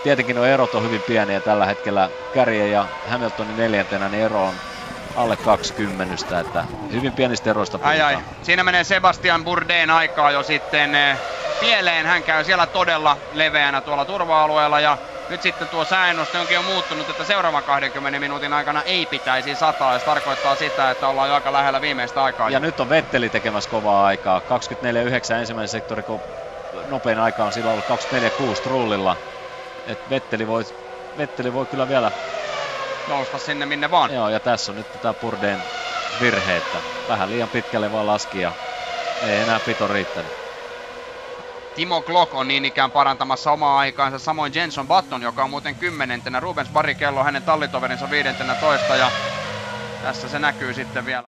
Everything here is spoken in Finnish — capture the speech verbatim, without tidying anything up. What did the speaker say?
tietenkin nuo erot on hyvin pieniä tällä hetkellä. Kärjen ja Hamiltonin neljäntenä niin ero on alle kaksikymmentä, että hyvin pienistä eroista puhutaan. Ai ai, siinä menee Sebastian Bourdais aikaa jo sitten eh, pieleen. Hän käy siellä todella leveänä tuolla turva-alueella ja nyt sitten tuo sääennuste onkin jo muuttunut, että seuraavan kahdenkymmenen minuutin aikana ei pitäisi sataa, ja se tarkoittaa sitä, että ollaan jo aika lähellä viimeistä aikaa. Ja nyt on Vetteli tekemässä kovaa aikaa. kaksikymmentäneljä yhdeksän ensimmäinen sektori, kun nopein aika on silloin ollut kaksikymmentäneljä kuusi Trullilla. Et Vetteli voi, Vetteli voi kyllä vielä nousta sinne minne vaan. Joo, ja tässä on nyt tätä Bourdain virhe, että vähän liian pitkälle vaan laski ja ei enää pito riittänyt. Timo Glock on niin ikään parantamassa omaa aikaansa, samoin Jenson Button, joka on muuten kymmenentenä. Rubens Barrichello hänen tallitoverinsa viidentenä toista, ja tässä se näkyy sitten vielä.